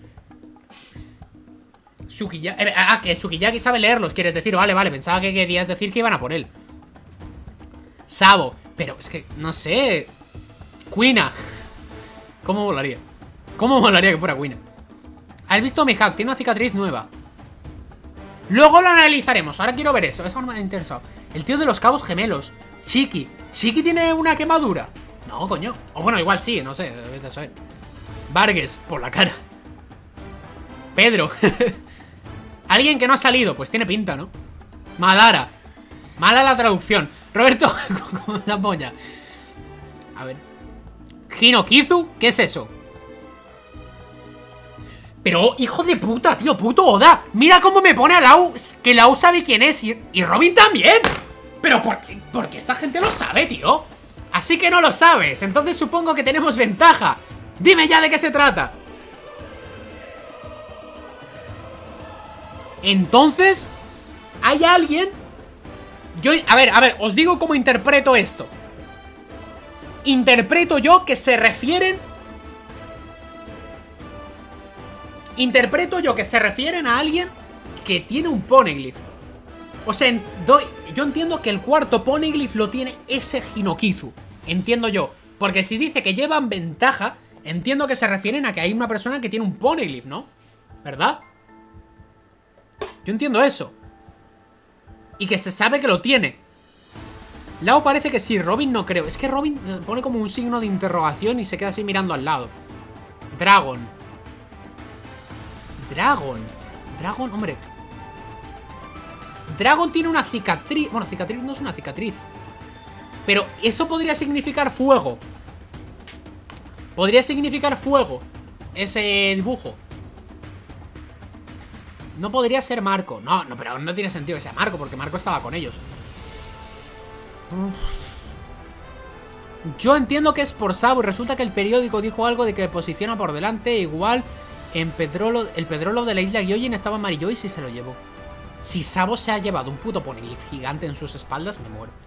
Sukiyaki. Que Sukiyaki sabe leerlos, quieres decir. Vale, pensaba que querías decir que iban a por él. Sabo. Pero es que, no sé. Kuina. ¿Cómo molaría que fuera Kuina? ¿Has visto mi hack? Tiene una cicatriz nueva. Luego lo analizaremos. Ahora quiero ver eso. Eso me ha interesado. El tío de los cabos gemelos. Shiki tiene una quemadura. No, coño. O bueno, igual sí, no sé. Vargas, por la cara. Pedro. Alguien que no ha salido. Pues tiene pinta, ¿no? Madara. Mala la traducción. Roberto, como la polla. A ver. Hinokizu, ¿qué es eso? Pero, hijo de puta, tío, puto Oda. Mira cómo me pone a Lau, que Lau sabe quién es y Robin también. Pero, ¿por qué esta gente lo sabe, tío? Así que no lo sabes, entonces supongo que tenemos ventaja. Dime ya de qué se trata. Entonces, hay alguien... A ver, os digo cómo interpreto esto. Interpreto yo que se refieren... Interpreto yo que se refieren a alguien que tiene un Poneglyph. O sea, yo entiendo que el cuarto Poneglyph lo tiene ese Hinokizu. Entiendo yo. Porque si dice que llevan ventaja, entiendo que se refieren a que hay una persona que tiene un Poneglyph, ¿no? ¿Verdad? Yo entiendo eso. Y que se sabe que lo tiene. Lau parece que sí, Robin no creo. Es que Robin se pone como un signo de interrogación y se queda así mirando al lado. Dragon, hombre. Dragon tiene una cicatriz. Bueno, cicatriz no es una cicatriz. Pero eso podría significar fuego. Podría significar fuego ese dibujo. No podría ser Marco. No, pero no tiene sentido que sea Marco, porque Marco estaba con ellos. Yo entiendo que es por Sabo y resulta que el periódico dijo algo de que posiciona por delante. Igual en el Pedrolo de la isla Gyojin estaba amarillo y si se lo llevó. Si Sabo se ha llevado un puto Poneglyph gigante en sus espaldas, me muero.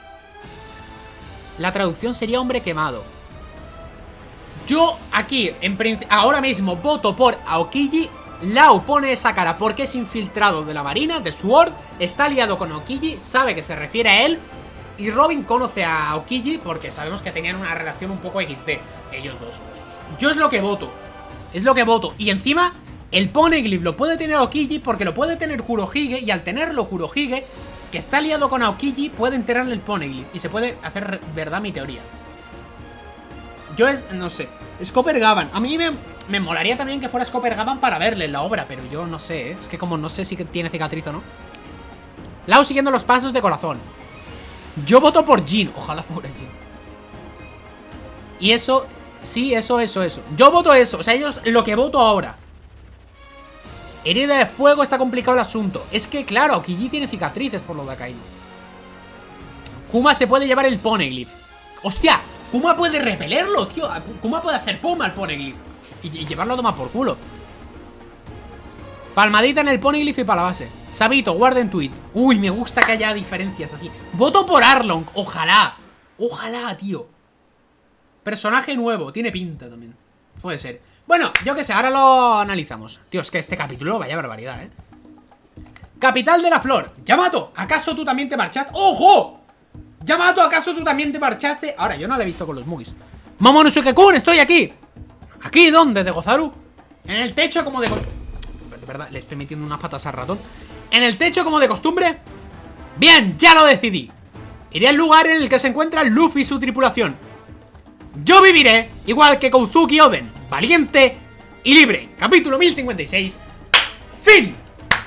La traducción sería hombre quemado. Yo aquí, ahora mismo, voto por Aokiji. Lau pone esa cara porque es infiltrado de la marina, de Sword. Está aliado con Aokiji, sabe que se refiere a él. Y Robin conoce a Aokiji porque sabemos que tenían una relación un poco XD, ellos dos. Yo es lo que voto. Es lo que voto. Y encima, el Poneglyph lo puede tener Aokiji porque lo puede tener Kurohige. Y al tenerlo Kurohige, que está aliado con Aokiji, puede enterrarle el Poneglyph. Y se puede hacer verdad mi teoría. Yo no sé. Scopper Gavan. A mí me molaría también que fuera Scopper Gavan para verle en la obra. Pero yo no sé, ¿eh? Es que como no sé si tiene cicatriz o no. Lau siguiendo los pasos de corazón. Yo voto por Jin. Ojalá fuera Jin. Y eso... Sí, eso. Yo voto eso. O sea, ellos lo que voto ahora. Herida de fuego, está complicado el asunto. Es que, claro, Aokiji tiene cicatrices por lo de Akainu. Kuma se puede llevar el Poneglyph. ¡Hostia! Kuma puede repelerlo, tío. Kuma puede hacer pum al Poneglyph y llevarlo a tomar por culo. Palmadita en el Poneglyph y para la base. Sabito, guarden tweet. Uy, me gusta que haya diferencias así. Voto por Arlong, ojalá. Ojalá, tío. Personaje nuevo, tiene pinta también. Puede ser. Bueno, yo qué sé, ahora lo analizamos. Tío, es que este capítulo, vaya barbaridad, ¿eh? Capital de la Flor. Yamato, ¿acaso tú también te marchaste? ¡Ojo! Yamato, ¿acaso tú también te marchaste? Ahora, yo no la he visto con los Mugis. Momonosuke-kun, estoy aquí. ¿Aquí dónde? ¿De Gozaru? En el techo como de... De verdad, le estoy metiendo unas patas al ratón. ¿En el techo como de costumbre? Bien, ya lo decidí. Iré al lugar en el que se encuentra Luffy y su tripulación. Yo viviré igual que Kozuki Oden, valiente y libre. Capítulo 1056. Fin.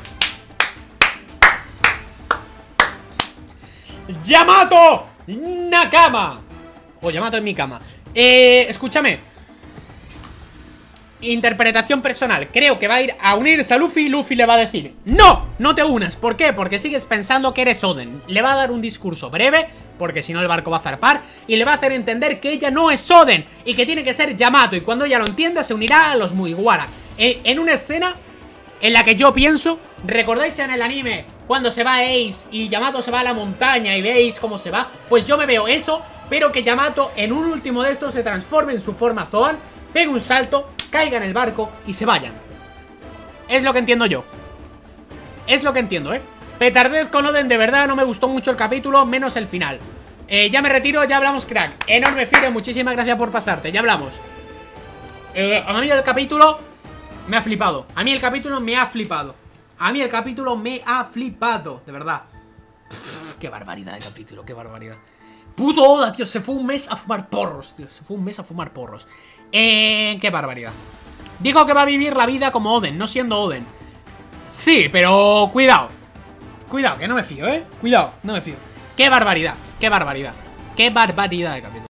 Yamato Nakama. O Yamato en mi cama. Escúchame. Interpretación personal. Creo que va a ir a unirse a Luffy y Luffy le va a decir: ¡No! No te unas. ¿Por qué? Porque sigues pensando que eres Oden. Le va a dar un discurso breve, porque si no el barco va a zarpar, y le va a hacer entender que ella no es Oden y que tiene que ser Yamato. Y cuando ella lo entienda se unirá a los Mugiwara. En una escena en la que yo pienso, ¿recordáis en el anime cuando se va Ace y Yamato se va a la montaña y ve Ace cómo se va? Pues yo me veo eso, pero que Yamato en un último de estos se transforme en su forma Zoan, pegue un salto, caiga en el barco y se vayan. Es lo que entiendo yo. Es lo que entiendo, Petardez con Oden, de verdad no me gustó mucho el capítulo, menos el final. Ya me retiro, ya hablamos, crack. Enorme Fire, muchísimas gracias por pasarte, ya hablamos. A mí el capítulo me ha flipado. A mí el capítulo me ha flipado. A mí el capítulo me ha flipado, de verdad. Qué barbaridad de capítulo, qué barbaridad. Puto Oda, tío, se fue un mes a fumar porros, tío. Se fue un mes a fumar porros. Qué barbaridad. Digo que va a vivir la vida como Oden, no siendo Oden. Sí, pero cuidado. Cuidado, que no me fío, Cuidado, no me fío. Qué barbaridad, qué barbaridad. Qué barbaridad de capítulo.